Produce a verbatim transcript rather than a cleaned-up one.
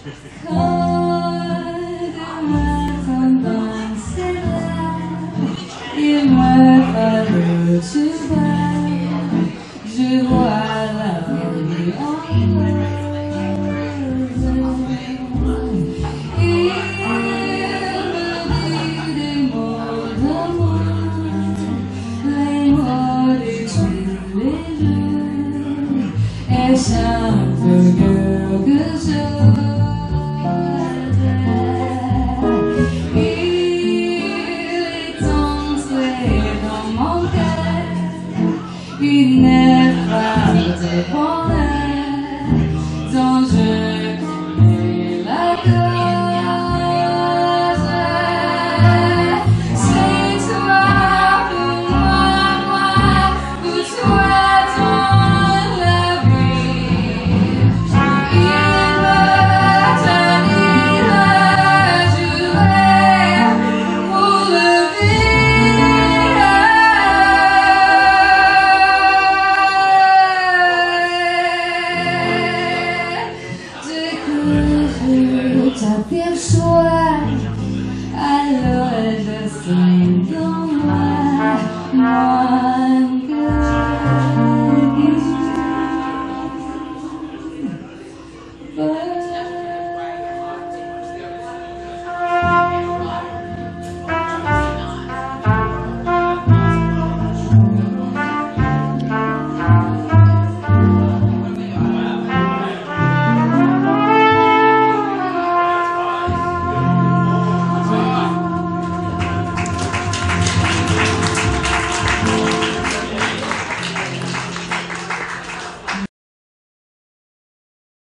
Il me fallait tu vois, je vois la vie en rose. Il me dit des mots d'amour, les mots de tous les jours, et chante quelque chose. Une phrase de bonheur dont je connais la cause. C'est toi pour moi, moi pour toi dans la vie. Il me tenir à jouer pour le vivre. Je t'aperçois, alors je sens dans moi, moi.